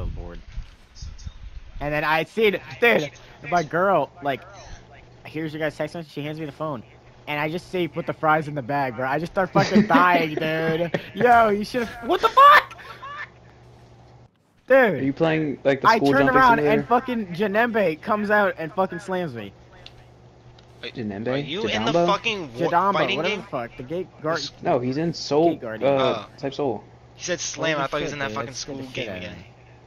so bored. And then I see it, dude. My girl, like, here's your guys' text message. She hands me the phone, and I just see put the fries in the bag, bro. I just start fucking dying, dude. Yo, you should have. What the fuck, dude? Are you playing like the school I turn jumping around simulator? and fucking Jidanboe comes out and fucking slams me. Jidanboe? Are you in the Jidanboe? fucking Jidanboe, fighting whatever game? the fuck, the gate guard. No, he's in Soul, Gate Guardian. type Soul. He said slam. Holy I thought he was shit, in that dude, fucking that scared school the shit game out of again. me.